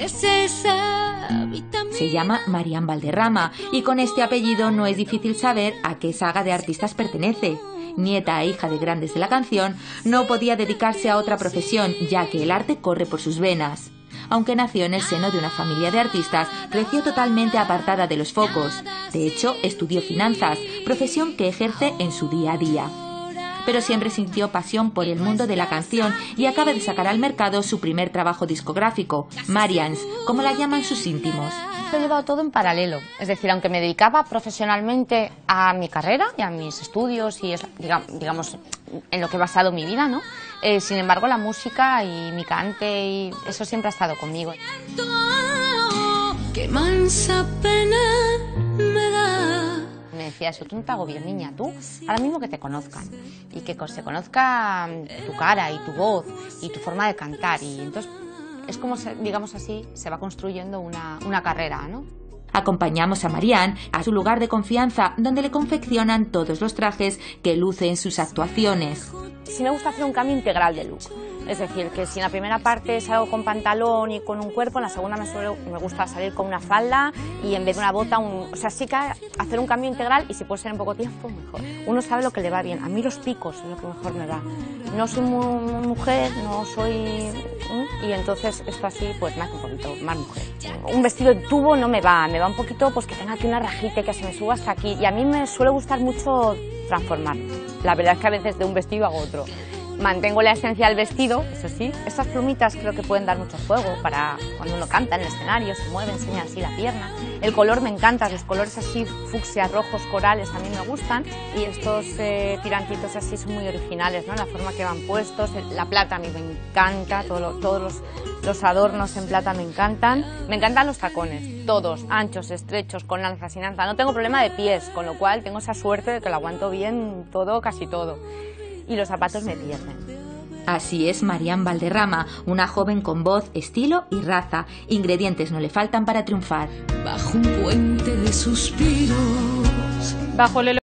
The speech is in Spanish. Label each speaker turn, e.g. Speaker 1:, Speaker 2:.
Speaker 1: Se llama Marian Valderrama y con este apellido no es difícil saber a qué saga de artistas pertenece. Nieta e hija de grandes de la canción, no podía dedicarse a otra profesión, ya que el arte corre por sus venas. Aunque nació en el seno de una familia de artistas, creció totalmente apartada de los focos. De hecho, estudió finanzas, profesión que ejerce en su día a día. Pero siempre sintió pasión por el mundo de la canción y acaba de sacar al mercado su primer trabajo discográfico, Marians, como la llaman sus íntimos.
Speaker 2: Lo he llevado todo en paralelo, es decir, aunque me dedicaba profesionalmente a mi carrera y a mis estudios y digamos en lo que he basado mi vida, ¿no? Sin embargo, la música y mi cante y eso siempre ha estado conmigo.
Speaker 3: Qué mansa pena me da.
Speaker 2: Me decía eso, tú no te agobies, niña, tú ahora mismo que te conozcan y que se conozca tu cara y tu voz y tu forma de cantar y entonces es como, digamos así, se va construyendo una carrera, ¿no?
Speaker 1: Acompañamos a Marian a su lugar de confianza, donde le confeccionan todos los trajes que luce en sus actuaciones.
Speaker 2: Sí me gusta hacer un cambio integral de look. Es decir, que si en la primera parte salgo con pantalón y con un cuerpo, en la segunda me gusta salir con una falda y en vez de una bota, o sea, sí que hacer un cambio integral y si puede ser en poco tiempo, mejor. Uno sabe lo que le va bien. A mí los picos es lo que mejor me va. No soy muy mujer, no soy... Y entonces esto así, pues me hace un poquito más mujer. Un vestido de tubo no me va un poquito, pues que tenga aquí una rajita que se me suba hasta aquí. Y a mí me suele gustar mucho transformar. La verdad es que a veces de un vestido hago otro. Mantengo la esencia del vestido, eso sí. Estas plumitas creo que pueden dar mucho juego para cuando uno canta en el escenario, se mueve, enseña así la pierna. El color me encanta, los colores así fucsia, rojos, corales a mí me gustan. Y estos tirantitos así son muy originales, ¿no? La forma que van puestos, la plata a mí me encanta, todos los adornos en plata me encantan. Me encantan los tacones, todos, anchos, estrechos, con lanza, sin lanza. No tengo problema de pies, con lo cual tengo esa suerte de que lo aguanto bien todo, casi todo. Y los zapatos me pierden.
Speaker 1: Así es Marian Valderrama, una joven con voz, estilo y raza. Ingredientes no le faltan para triunfar.
Speaker 3: Bajo un puente de suspiros.
Speaker 4: Bajo el